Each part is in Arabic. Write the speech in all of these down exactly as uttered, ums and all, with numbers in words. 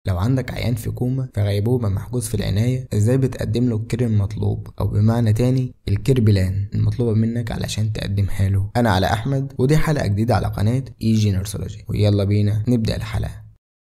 لو عندك عيان في كوما في غيبوبة محجوز في العناية، ازاي بتقدم له الكير المطلوب، او بمعنى تاني الكير بلان المطلوبة منك علشان تقدمها له. انا علاء احمد، ودي حلقة جديدة على قناة اي جي نيرسولوجي، ويلا بينا نبدأ الحلقة.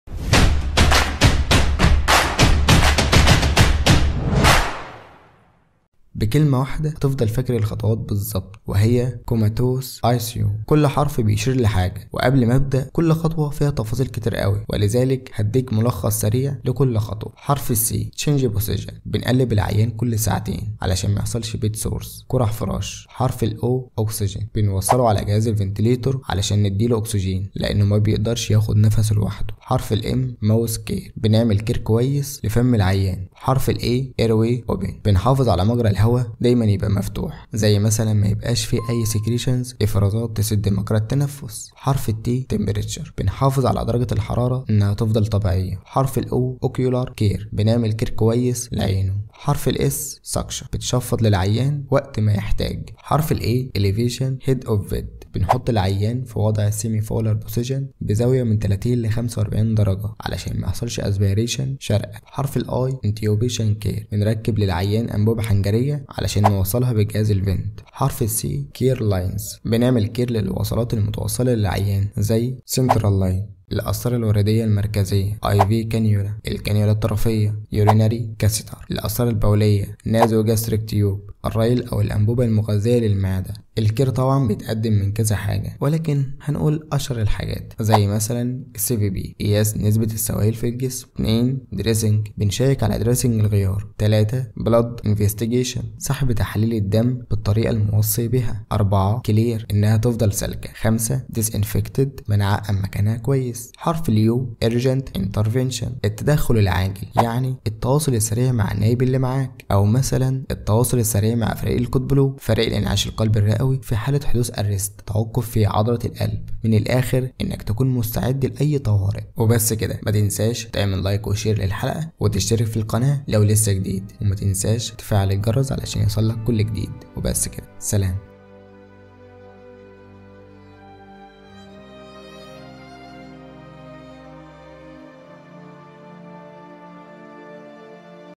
بكلمة واحدة تفضل فاكر الخطوات بالظبط، وهي كوماتوس اي سي يو. كل حرف بيشير لحاجة، وقبل ما ابدأ كل خطوة فيها تفاصيل كتير قوي، ولذلك هديك ملخص سريع لكل خطوة. حرف السي تشينج بوزيشن، بنقلب العيان كل ساعتين علشان ما يحصلش بيت سورس قرح فراش. حرف الاو اوكسجين، بنوصله على جهاز الفنتليتور علشان نديله اكسجين لانه ما بيقدرش ياخد نفسه لوحده. حرف الام ماوس كير، بنعمل كير كويس لفم العيان. حرف الاي ايروي اوبن، بنحافظ على مجرى الهواء دايما يبقى مفتوح، زي مثلا ما يبقاش فيه اي سكريشنز افرازات تسد مجرى التنفس. حرف التي تمبريتشر، بنحافظ على درجة الحرارة انها تفضل طبيعية. حرف الاو اوكيولار كير، بنعمل كير كويس لعينه. حرف الاس سكشن، بتشفط للعيان وقت ما يحتاج. حرف الاي اليفيشن هيد اوف فيد، بنحط العيان في وضع سيمي فولر بوزيشن بزاويه من ثلاثين ل خمسة وأربعين درجه علشان ما يحصلش اسبيريشن شرقه. حرف الاي انتيوبيشن كير، بنركب للعيان انبوبه حنجريه علشان نوصلها بجهاز الفنت. حرف السي كير لاينز، بنعمل كير للوصلات المتوصله للعيان زي سنترال لاين، القسطرة الوردية المركزية اي في كانيولا، الكانيولا الطرفية يوريناري كاسيتر، القسطرة البولية نازو جاستريك تيوب، الريل او الانبوبة المغذية للمعدة. الكير طبعا بيتقدم من كذا حاجة، ولكن هنقول اشهر الحاجات زي مثلا السي في بي قياس نسبة السوائل في الجسم. اتنين دريسنج، بنشيك على دريسنج الغيار. تلاتة بلاد انفستيجيشن، سحب تحاليل الدم بالطريقة الموصي بها. أربعة كلير، انها تفضل سالكة. خمسة ديس انفكتد، بنعقم مكانها كويس. حرف اليو urgent intervention، التدخل العاجل، يعني التواصل السريع مع النايب اللي معاك، او مثلا التواصل السريع مع فريق الكود بلو، فريق الانعاش القلبي الرئوي في حالة حدوث ارست، توقف في عضلة القلب. من الاخر انك تكون مستعد لاي طوارئ. وبس كده، ما تنساش تعمل لايك وشير للحلقة وتشترك في القناة لو لسه جديد، وما تنساش تفعل الجرس علشان يوصلك كل جديد. وبس كده، سلام.